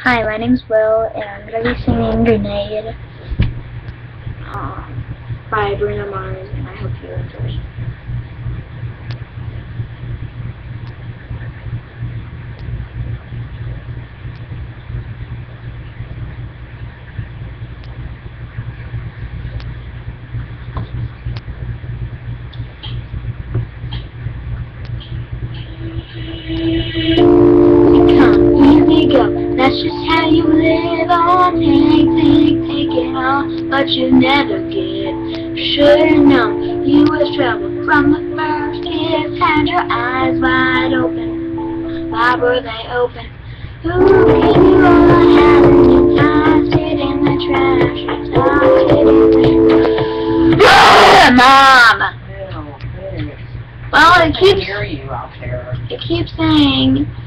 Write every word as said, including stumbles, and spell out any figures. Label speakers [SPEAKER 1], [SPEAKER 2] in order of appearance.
[SPEAKER 1] Hi, my name's Will, and I'm going to be singing Grenade um, by Bruno Mars, and I hope you enjoy. Come, here we go, that's just how you live on. Take, take, take it all, but you never get. Should've known you was trouble from the first kiss. Had your eyes wide open, why were they open? Who gave you all I had and you tossed it in the trash? You tossed it in the trash. Mom!
[SPEAKER 2] No,
[SPEAKER 1] Well, it
[SPEAKER 2] I
[SPEAKER 1] keeps,
[SPEAKER 2] hear you out there.
[SPEAKER 1] it keeps saying